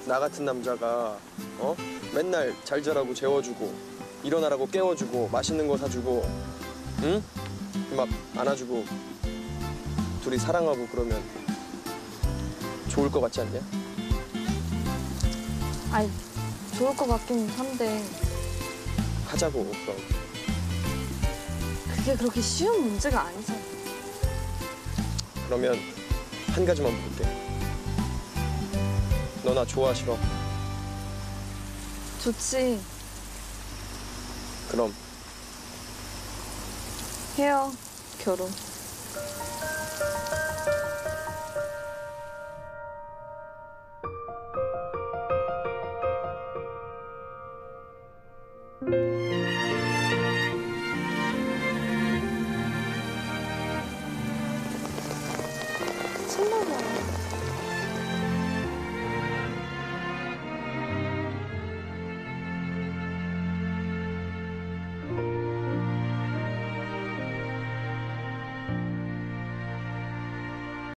나 같은 남자가 맨날 잘 자라고 재워주고 일어나라고 깨워주고 맛있는 거 사주고 응? 막 안아주고 둘이 사랑하고 그러면 좋을 것 같지 않냐? 아니, 좋을 것 같긴 한데 하자고 그럼. 그게 그렇게 쉬운 문제가 아니잖아. 그러면 한 가지만 물을게. 너 나 좋아 싫어? 좋지. 그럼 해요, 결혼.